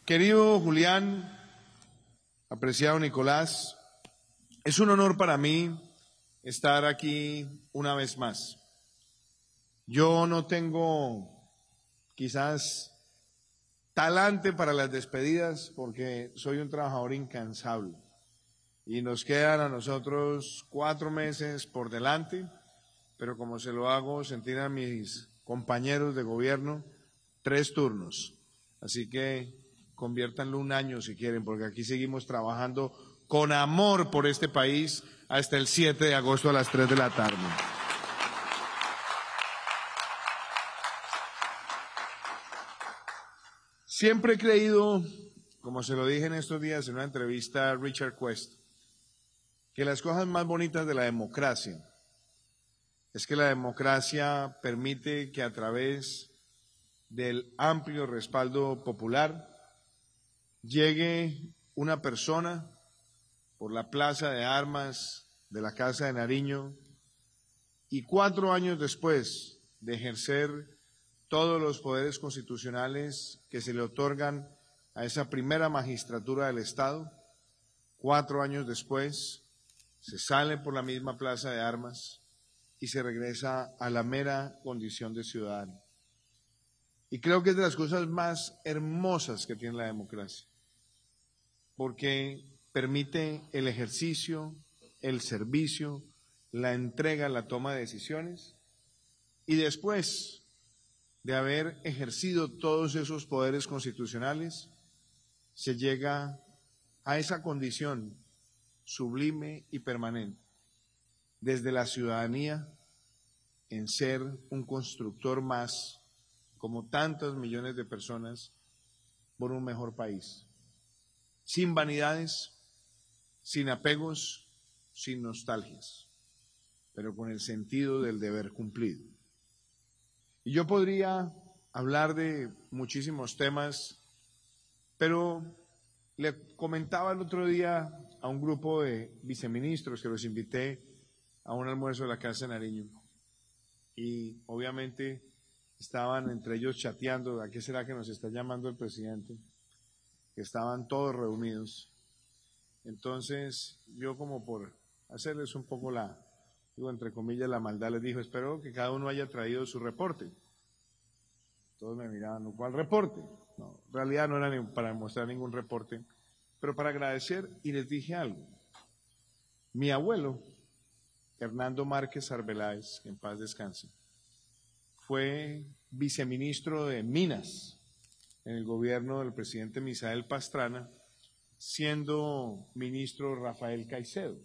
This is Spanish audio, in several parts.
Querido Julián, apreciado Nicolás, es un honor para mí estar aquí una vez más. Yo no tengo quizás talante para las despedidas porque soy un trabajador incansable y nos quedan a nosotros 4 meses por delante, pero como se lo hago sentir a mis compañeros de gobierno, 3 turnos. Así que conviértanlo un año si quieren, porque aquí seguimos trabajando con amor por este país hasta el 7 de agosto a las 3 de la tarde. Siempre he creído, como se lo dije en estos días en una entrevista a Richard Quest, que las cosas más bonitas de la democracia es que la democracia permite que a través del amplio respaldo popular llegue una persona por la plaza de armas de la Casa de Nariño y 4 años después de ejercer todos los poderes constitucionales que se le otorgan a esa primera magistratura del Estado, 4 años después se sale por la misma plaza de armas y se regresa a la mera condición de ciudadano. Y creo que es de las cosas más hermosas que tiene la democracia, porque permite el ejercicio, el servicio, la entrega, la toma de decisiones, y después de haber ejercido todos esos poderes constitucionales, se llega a esa condición sublime y permanente, desde la ciudadanía, en ser un constructor más, como tantos millones de personas, por un mejor país. Sin vanidades, sin apegos, sin nostalgias, pero con el sentido del deber cumplido. Y yo podría hablar de muchísimos temas, pero le comentaba el otro día a un grupo de viceministros que los invité a un almuerzo de la Casa de Nariño. Y obviamente estaban entre ellos chateando, ¿a qué será que nos está llamando el presidente? Que estaban todos reunidos. Entonces yo, como por hacerles un poco digo entre comillas, la maldad, les dijo, espero que cada uno haya traído su reporte. Todos me miraban, ¿cuál reporte? No, en realidad no era para mostrar ningún reporte, pero para agradecer, y les dije algo. Mi abuelo, Hernando Márquez Arbeláez, que en paz descanse, fue viceministro de Minas en el gobierno del presidente Misael Pastrana, siendo ministro Rafael Caicedo.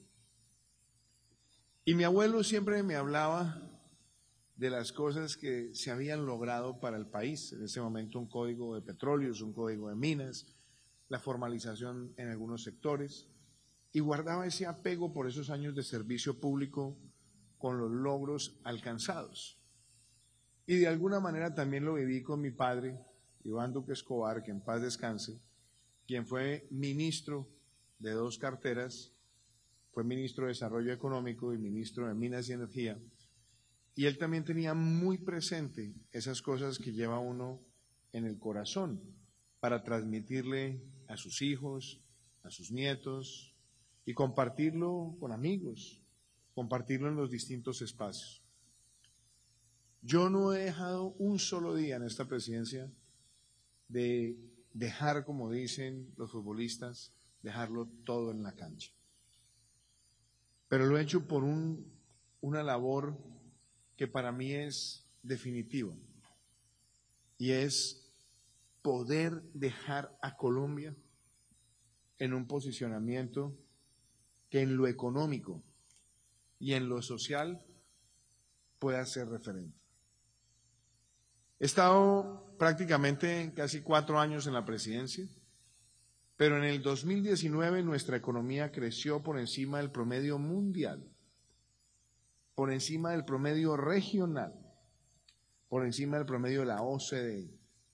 Y mi abuelo siempre me hablaba de las cosas que se habían logrado para el país. En ese momento un código de petróleos, un código de minas, la formalización en algunos sectores, y guardaba ese apego por esos años de servicio público con los logros alcanzados. Y de alguna manera también lo viví con mi padre, Iván Duque Escobar, que en paz descanse, quien fue ministro de 2 carteras, fue ministro de Desarrollo Económico y ministro de Minas y Energía, y él también tenía muy presente esas cosas que lleva uno en el corazón para transmitirle a sus hijos, a sus nietos, y compartirlo con amigos, compartirlo en los distintos espacios. Yo no he dejado un solo día en esta presidencia de dejar, como dicen los futbolistas, dejarlo todo en la cancha. Pero lo he hecho por una labor que para mí es definitiva, y es poder dejar a Colombia en un posicionamiento que en lo económico y en lo social pueda ser referente. He estado prácticamente casi 4 años en la presidencia, pero en el 2019 nuestra economía creció por encima del promedio mundial, por encima del promedio regional, por encima del promedio de la OCDE.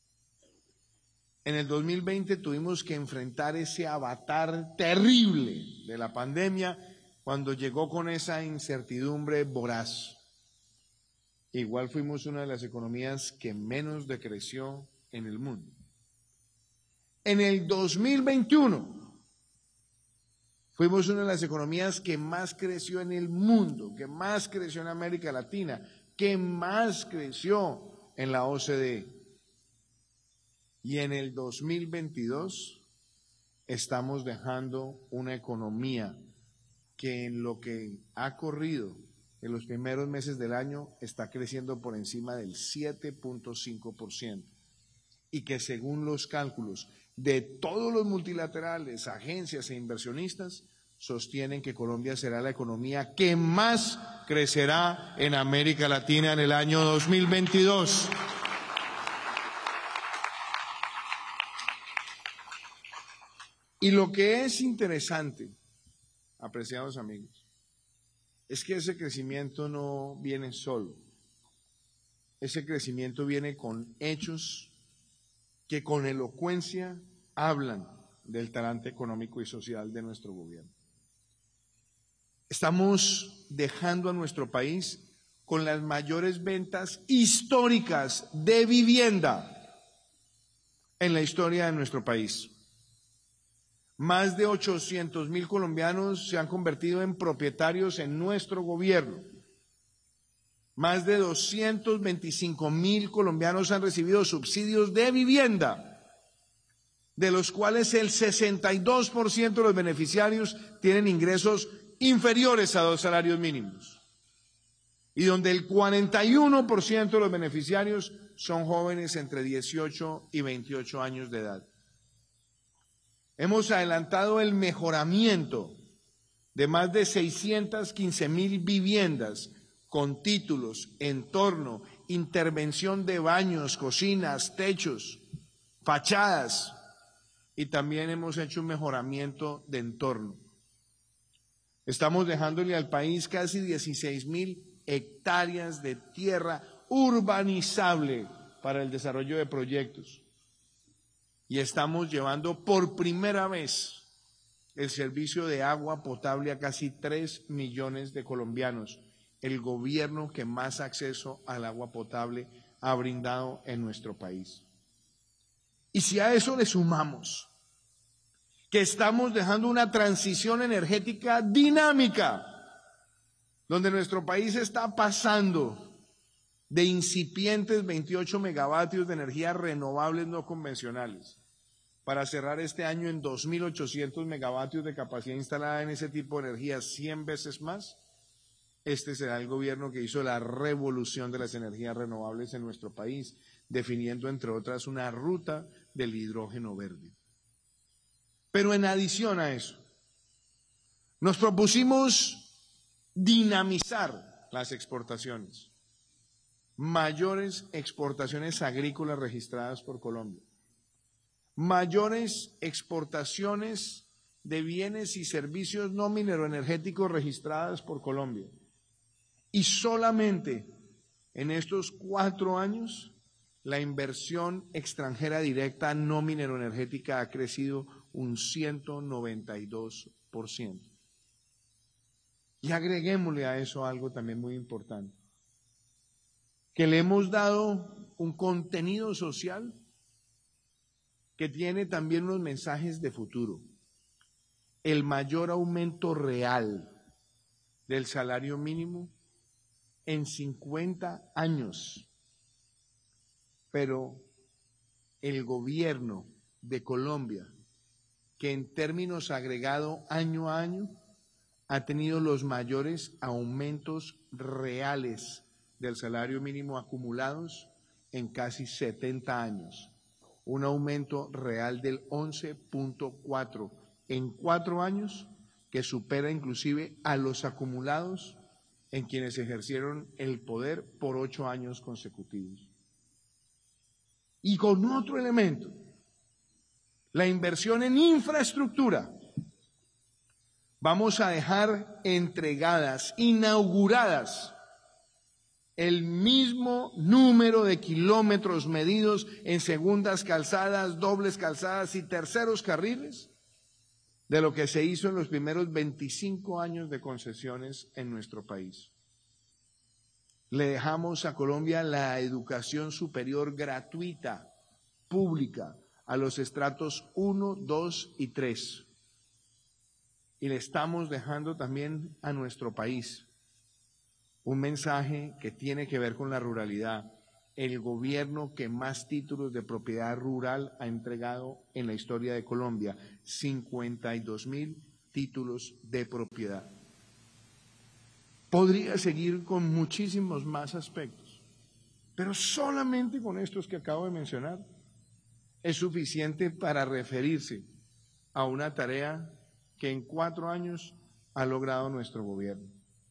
En el 2020 tuvimos que enfrentar ese avatar terrible de la pandemia cuando llegó con esa incertidumbre voraz. Igual fuimos una de las economías que menos decreció en el mundo. En el 2021 fuimos una de las economías que más creció en el mundo, que más creció en América Latina, que más creció en la OCDE. Y en el 2022 estamos dejando una economía que en lo que ha corrido en los primeros meses del año está creciendo por encima del 7.5%. Y que según los cálculos de todos los multilaterales, agencias e inversionistas, sostienen que Colombia será la economía que más crecerá en América Latina en el año 2022. Y lo que es interesante, apreciados amigos, es que ese crecimiento no viene solo. Ese crecimiento viene con hechos que con elocuencia hablan del talante económico y social de nuestro gobierno. Estamos dejando a nuestro país con las mayores ventas históricas de vivienda en la historia de nuestro país. Más de 800.000 colombianos se han convertido en propietarios en nuestro gobierno. Más de 225.000 colombianos han recibido subsidios de vivienda, de los cuales el 62% de los beneficiarios tienen ingresos inferiores a 2 salarios mínimos, y donde el 41% de los beneficiarios son jóvenes entre 18 y 28 años de edad. Hemos adelantado el mejoramiento de más de 615.000 viviendas con títulos, entorno, intervención de baños, cocinas, techos, fachadas, y también hemos hecho un mejoramiento de entorno. Estamos dejándole al país casi 16.000 hectáreas de tierra urbanizable para el desarrollo de proyectos. Y estamos llevando por primera vez el servicio de agua potable a casi 3 millones de colombianos, el gobierno que más acceso al agua potable ha brindado en nuestro país. Y si a eso le sumamos que estamos dejando una transición energética dinámica, donde nuestro país está pasando de incipientes 28 megavatios de energías renovables no convencionales, para cerrar este año en 2.800 megavatios de capacidad instalada en ese tipo de energía, 100 veces más. Este será el gobierno que hizo la revolución de las energías renovables en nuestro país, definiendo, entre otras, una ruta del hidrógeno verde. Pero en adición a eso, nos propusimos dinamizar las exportaciones, mayores exportaciones agrícolas registradas por Colombia, mayores exportaciones de bienes y servicios no mineroenergéticos registradas por Colombia. Y solamente en estos 4 años, la inversión extranjera directa no mineroenergética ha crecido un 192%. Y agreguémosle a eso algo también muy importante, que le hemos dado un contenido social que tiene también unos mensajes de futuro. El mayor aumento real del salario mínimo en 50 años. Pero el gobierno de Colombia, que en términos agregado año a año ha tenido los mayores aumentos reales del salario mínimo acumulados en casi 70 años. Un aumento real del 11.4 en 4 años, que supera inclusive a los acumulados en quienes ejercieron el poder por 8 años consecutivos. Y con otro elemento, la inversión en infraestructura. Vamos a dejar entregadas, inauguradas, el mismo número de kilómetros medidos en segundas calzadas, dobles calzadas y terceros carriles de lo que se hizo en los primeros 25 años de concesiones en nuestro país. Le dejamos a Colombia la educación superior gratuita, pública, a los estratos 1, 2 y 3. Y le estamos dejando también a nuestro país un mensaje que tiene que ver con la ruralidad. El gobierno que más títulos de propiedad rural ha entregado en la historia de Colombia, 52.000 títulos de propiedad. Podría seguir con muchísimos más aspectos, pero solamente con estos que acabo de mencionar es suficiente para referirse a una tarea que en 4 años ha logrado nuestro gobierno.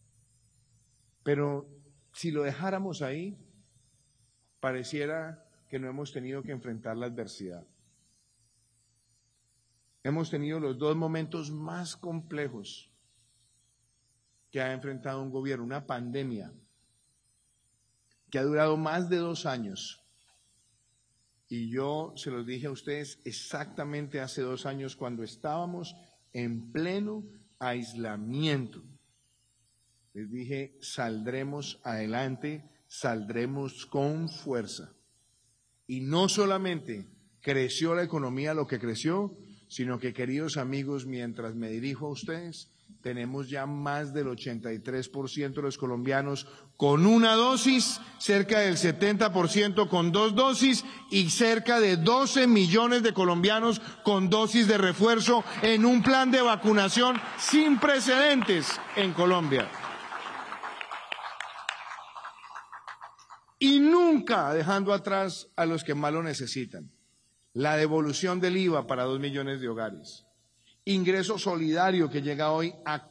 Pero si lo dejáramos ahí, pareciera que no hemos tenido que enfrentar la adversidad. Hemos tenido los 2 momentos más complejos que ha enfrentado un gobierno, una pandemia que ha durado más de 2 años. Y yo se los dije a ustedes exactamente hace 2 años cuando estábamos en pleno aislamiento. Les dije, saldremos adelante, saldremos con fuerza. Y no solamente creció la economía lo que creció, sino que, queridos amigos, mientras me dirijo a ustedes, tenemos ya más del 83% de los colombianos con una dosis, cerca del 70% con 2 dosis y cerca de 12 millones de colombianos con dosis de refuerzo en un plan de vacunación sin precedentes en Colombia. Y nunca dejando atrás a los que más lo necesitan. La devolución del IVA para 2 millones de hogares. Ingreso solidario que llega hoy a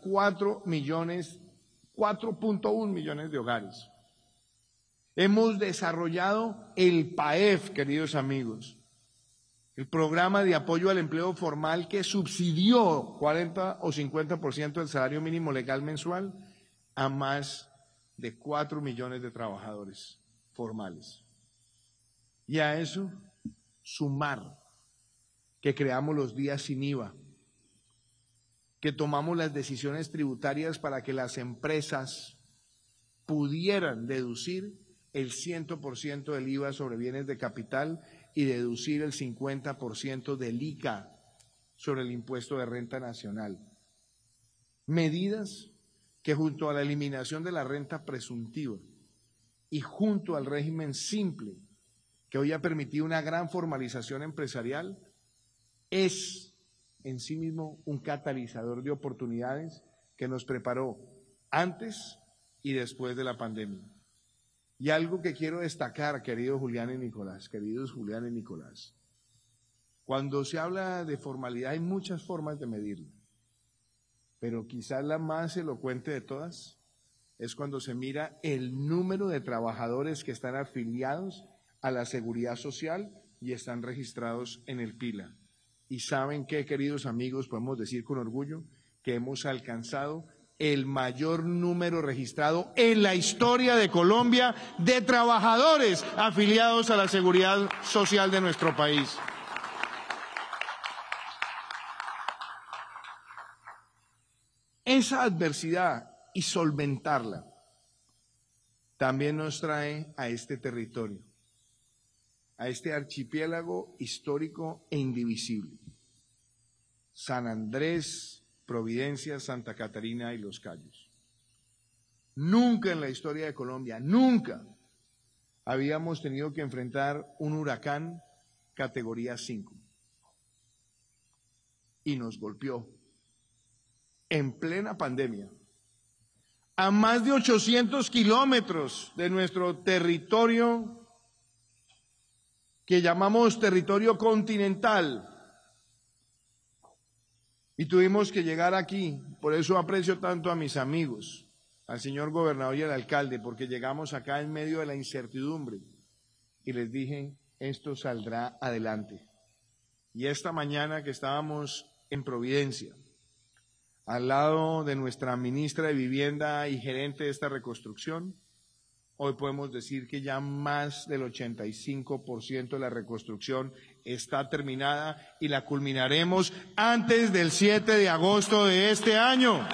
4.1 millones de hogares. Hemos desarrollado el PAEF, queridos amigos, el programa de apoyo al empleo formal que subsidió 40 o 50% del salario mínimo legal mensual a más de 4 millones de trabajadores formales. Y a eso sumar que creamos los días sin IVA, que tomamos las decisiones tributarias para que las empresas pudieran deducir el 100% del IVA sobre bienes de capital y deducir el 50% del ICA sobre el impuesto de renta nacional. Medidas que junto a la eliminación de la renta presuntiva y junto al régimen simple, que hoy ha permitido una gran formalización empresarial, es en sí mismo un catalizador de oportunidades que nos preparó antes y después de la pandemia. Y algo que quiero destacar, queridos Julián y Nicolás, cuando se habla de formalidad hay muchas formas de medirla, pero quizás la más elocuente de todas es cuando se mira el número de trabajadores que están afiliados a la Seguridad Social y están registrados en el PILA. Y ¿saben qué, queridos amigos? Podemos decir con orgullo que hemos alcanzado el mayor número registrado en la historia de Colombia de trabajadores afiliados a la Seguridad Social de nuestro país. Esa adversidad y solventarla también nos trae a este territorio, a este archipiélago histórico e indivisible. San Andrés, Providencia, Santa Catarina y Los Cayos. Nunca en la historia de Colombia, nunca habíamos tenido que enfrentar un huracán categoría 5. Y nos golpeó en plena pandemia, a más de 800 kilómetros de nuestro territorio que llamamos territorio continental. Y tuvimos que llegar aquí, por eso aprecio tanto a mis amigos, al señor gobernador y al alcalde, porque llegamos acá en medio de la incertidumbre y les dije, esto saldrá adelante. Y esta mañana que estábamos en Providencia, al lado de nuestra ministra de Vivienda y gerente de esta reconstrucción, hoy podemos decir que ya más del 85% de la reconstrucción está terminada y la culminaremos antes del 7 de agosto de este año.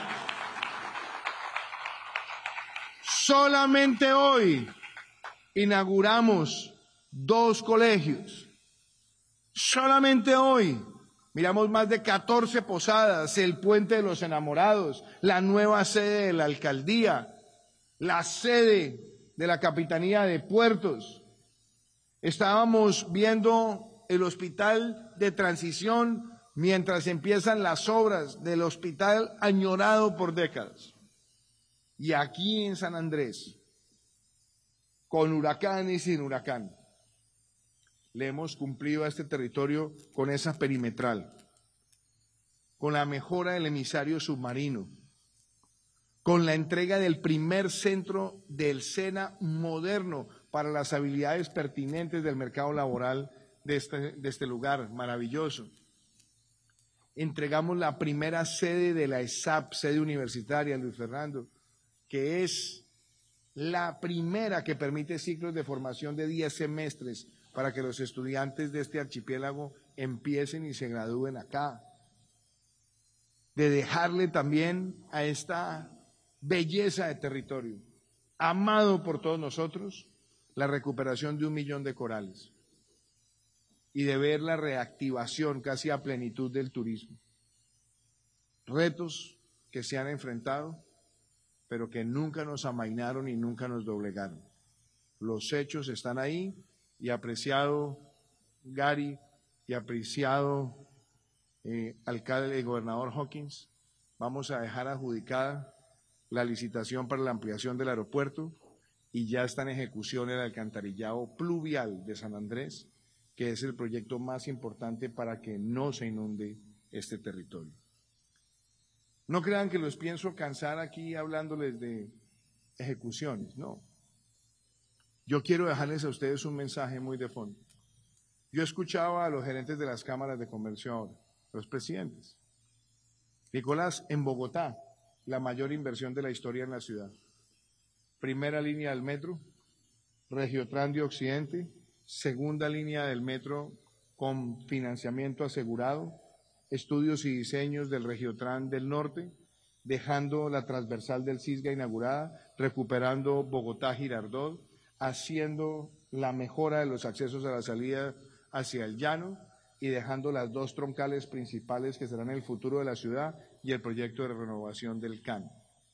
Solamente hoy inauguramos 2 colegios. Solamente hoy miramos más de 14 posadas, el Puente de los Enamorados, la nueva sede de la alcaldía, la sede de la Capitanía de Puertos. Estábamos viendo el hospital de transición mientras empiezan las obras del hospital añorado por décadas. Y aquí en San Andrés, con huracán y sin huracán, le hemos cumplido a este territorio con esa perimetral, con la mejora del emisario submarino, con la entrega del primer centro del SENA moderno para las habilidades pertinentes del mercado laboral de este lugar maravilloso. Entregamos la primera sede de la ESAP, sede universitaria, Luis Fernando, que es la primera que permite ciclos de formación de 10 semestres para que los estudiantes de este archipiélago empiecen y se gradúen acá. De dejarle también a esta belleza de territorio, amado por todos nosotros, la recuperación de 1 millón de corales y de ver la reactivación casi a plenitud del turismo. Retos que se han enfrentado, pero que nunca nos amainaron y nunca nos doblegaron. Los hechos están ahí y apreciado Gary y apreciado alcalde y gobernador Hawkins, vamos a dejar adjudicada la licitación para la ampliación del aeropuerto y ya está en ejecución el alcantarillado pluvial de San Andrés, que es el proyecto más importante para que no se inunde este territorio. No crean que los pienso cansar aquí hablándoles de ejecuciones, no. Yo quiero dejarles a ustedes un mensaje muy de fondo. Yo escuchaba a los gerentes de las cámaras de comercio ahora, los presidentes. Nicolás, en Bogotá, la mayor inversión de la historia en la ciudad. Primera línea del metro, Regiotran de Occidente, segunda línea del metro con financiamiento asegurado, estudios y diseños del Regiotran del Norte, dejando la transversal del Cisga inaugurada, recuperando Bogotá-Girardot, haciendo la mejora de los accesos a la salida hacia el llano y dejando las 2 troncales principales que serán el futuro de la ciudad y el proyecto de renovación del CAN.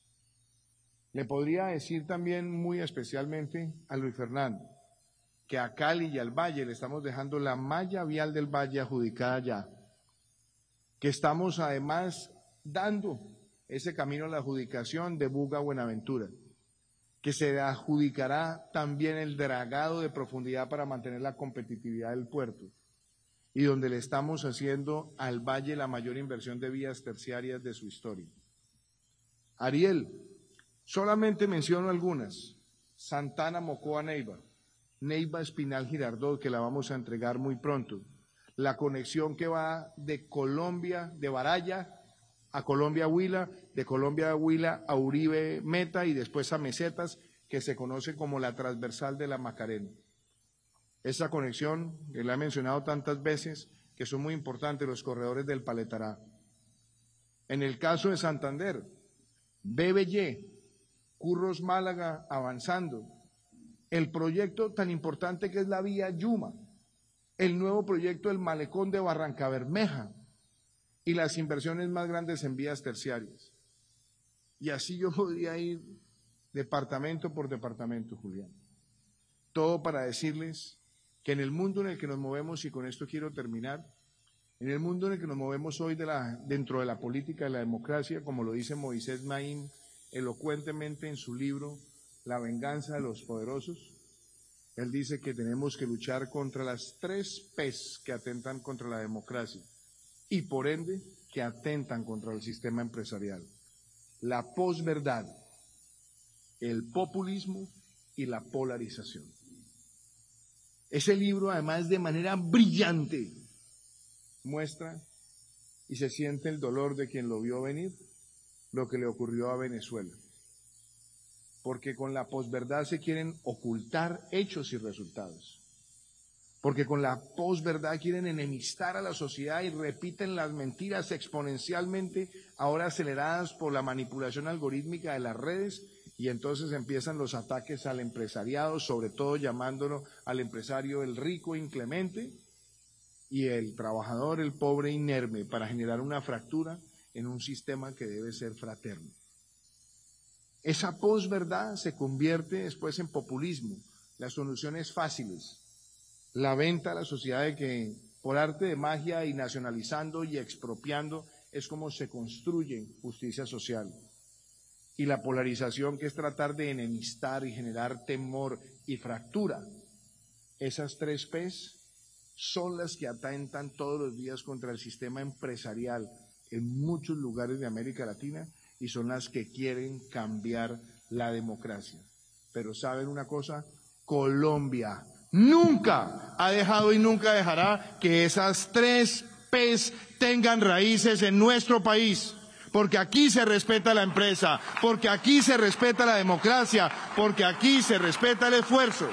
Le podría decir también muy especialmente a Luis Fernando que a Cali y al Valle le estamos dejando la malla vial del Valle adjudicada ya, que estamos además dando ese camino a la adjudicación de Buga a Buenaventura, que se adjudicará también el dragado de profundidad para mantener la competitividad del puerto, y donde le estamos haciendo al Valle la mayor inversión de vías terciarias de su historia. Ariel, solamente menciono algunas: Santana, Mocoa, Neiva, Neiva, Espinal, Girardot, que la vamos a entregar muy pronto, la conexión que va de Colombia, de Baraya a Colombia-Huila, de Colombia-Huila a Uribe Meta y después a Mesetas, que se conoce como la transversal de la Macarena. Esa conexión, que la he mencionado tantas veces, que son muy importantes, los corredores del Paletará. En el caso de Santander, BBY, Curros Málaga avanzando, el proyecto tan importante que es la vía Yuma, el nuevo proyecto del malecón de Barranca Bermeja y las inversiones más grandes en vías terciarias. Y así yo podría ir departamento por departamento, Julián. Todo para decirles que en el mundo en el que nos movemos, y con esto quiero terminar, en el mundo en el que nos movemos hoy dentro de la política de la democracia, como lo dice Moisés Naim elocuentemente en su libro La venganza de los poderosos, él dice que tenemos que luchar contra las 3 P's que atentan contra la democracia y por ende que atentan contra el sistema empresarial: la posverdad, el populismo y la polarización. Ese libro, además, de manera brillante muestra y se siente el dolor de quien lo vio venir, lo que le ocurrió a Venezuela. Porque con la posverdad se quieren ocultar hechos y resultados. Porque con la posverdad quieren enemistar a la sociedad y repiten las mentiras exponencialmente, ahora aceleradas por la manipulación algorítmica de las redes, y entonces empiezan los ataques al empresariado, sobre todo llamándolo al empresario el rico inclemente, y el trabajador, el pobre, inerme, para generar una fractura en un sistema que debe ser fraterno. Esa posverdad se convierte después en populismo, las soluciones fáciles, la venta a la sociedad de que por arte de magia y nacionalizando y expropiando es como se construye justicia social. Y la polarización, que es tratar de enemistar y generar temor y fractura. Esas tres P's son las que atentan todos los días contra el sistema empresarial en muchos lugares de América Latina y son las que quieren cambiar la democracia. Pero ¿saben una cosa? Colombia nunca ha dejado y nunca dejará que esas tres P's tengan raíces en nuestro país. Porque aquí se respeta la empresa, porque aquí se respeta la democracia, porque aquí se respeta el esfuerzo.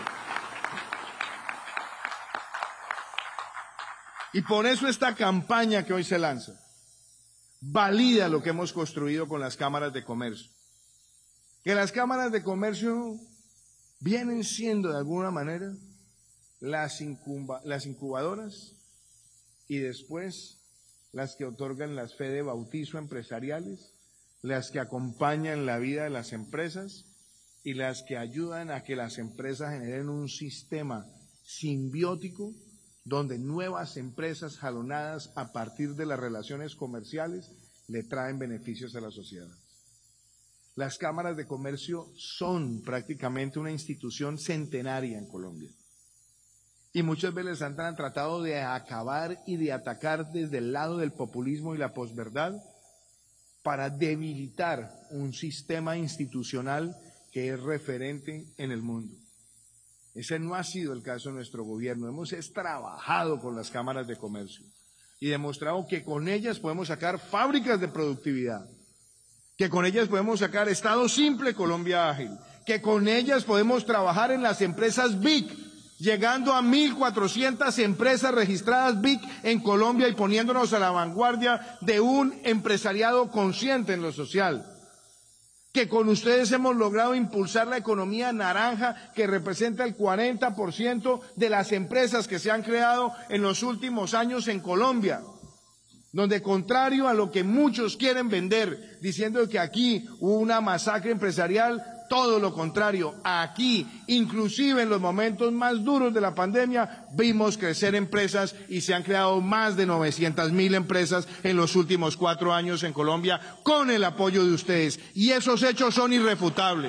Y por eso esta campaña que hoy se lanza valida lo que hemos construido con las cámaras de comercio. Que las cámaras de comercio vienen siendo de alguna manera las incubadoras y después las que otorgan las fe de bautizo empresariales, las que acompañan la vida de las empresas y las que ayudan a que las empresas generen un sistema simbiótico donde nuevas empresas jalonadas a partir de las relaciones comerciales le traen beneficios a la sociedad. Las cámaras de comercio son prácticamente una institución centenaria en Colombia. Y muchas veces han tratado de acabar y de atacar desde el lado del populismo y la posverdad para debilitar un sistema institucional que es referente en el mundo. Ese no ha sido el caso de nuestro gobierno. Hemos trabajado con las cámaras de comercio y demostrado que con ellas podemos sacar fábricas de productividad, que con ellas podemos sacar Estado Simple, Colombia Ágil, que con ellas podemos trabajar en las empresas BIC, llegando a 1.400 empresas registradas BIC en Colombia y poniéndonos a la vanguardia de un empresariado consciente en lo social. Que con ustedes hemos logrado impulsar la economía naranja, que representa el 40% de las empresas que se han creado en los últimos años en Colombia. Donde, contrario a lo que muchos quieren vender, diciendo que aquí hubo una masacre empresarial, todo lo contrario. Aquí, inclusive en los momentos más duros de la pandemia, vimos crecer empresas y se han creado más de 900.000 empresas en los últimos 4 años en Colombia con el apoyo de ustedes. Y esos hechos son irrefutables.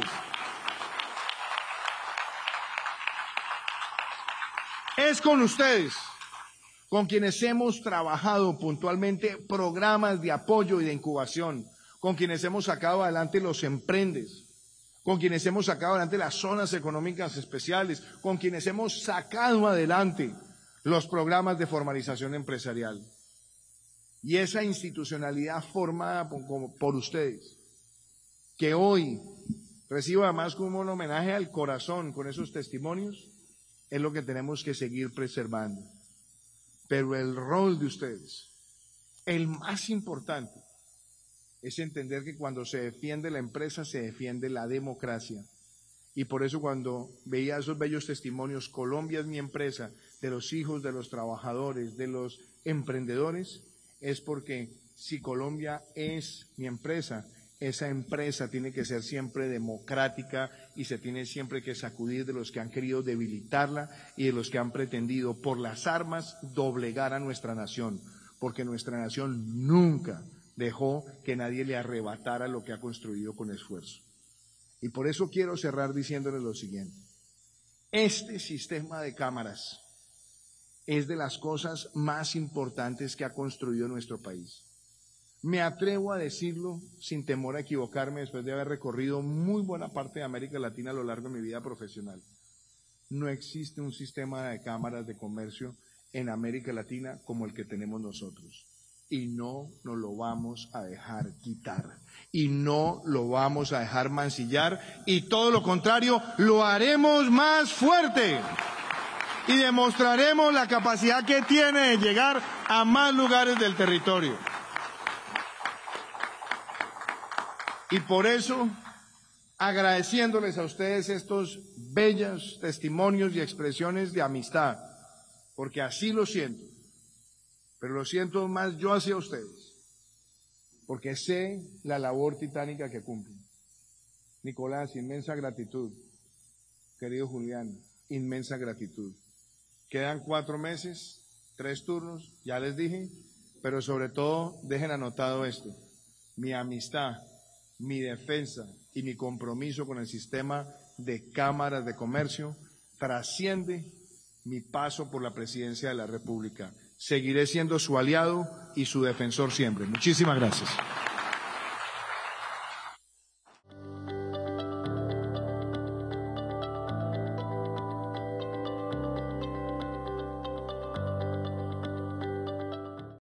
Es con ustedes con quienes hemos trabajado puntualmente programas de apoyo y de incubación, con quienes hemos sacado adelante los emprendes, con quienes hemos sacado adelante las zonas económicas especiales, con quienes hemos sacado adelante los programas de formalización empresarial. Y esa institucionalidad formada por ustedes, que hoy recibo además como un homenaje al corazón con esos testimonios, es lo que tenemos que seguir preservando. Pero el rol de ustedes, el más importante, es entender que cuando se defiende la empresa, se defiende la democracia. Y por eso cuando veía esos bellos testimonios, Colombia es mi empresa, de los hijos de los trabajadores, de los emprendedores, es porque si Colombia es mi empresa, esa empresa tiene que ser siempre democrática y se tiene siempre que sacudir de los que han querido debilitarla y de los que han pretendido por las armas doblegar a nuestra nación, porque nuestra nación nunca dejó que nadie le arrebatara lo que ha construido con esfuerzo. Y por eso quiero cerrar diciéndoles lo siguiente. Este sistema de cámaras es de las cosas más importantes que ha construido nuestro país. Me atrevo a decirlo sin temor a equivocarme después de haber recorrido muy buena parte de América Latina a lo largo de mi vida profesional. No existe un sistema de cámaras de comercio en América Latina como el que tenemos nosotros. Y no nos lo vamos a dejar quitar. Y no lo vamos a dejar mancillar. Y todo lo contrario, lo haremos más fuerte. Y demostraremos la capacidad que tiene de llegar a más lugares del territorio. Y por eso, agradeciéndoles a ustedes estos bellos testimonios y expresiones de amistad, porque así lo siento, pero lo siento más yo hacia ustedes, porque sé la labor titánica que cumplen. Nicolás, inmensa gratitud. Querido Julián, inmensa gratitud. Quedan 4 meses, 3 turnos, ya les dije, pero sobre todo dejen anotado esto: mi amistad, mi defensa y mi compromiso con el sistema de cámaras de comercio trasciende mi paso por la presidencia de la República. Seguiré siendo su aliado y su defensor siempre. Muchísimas gracias.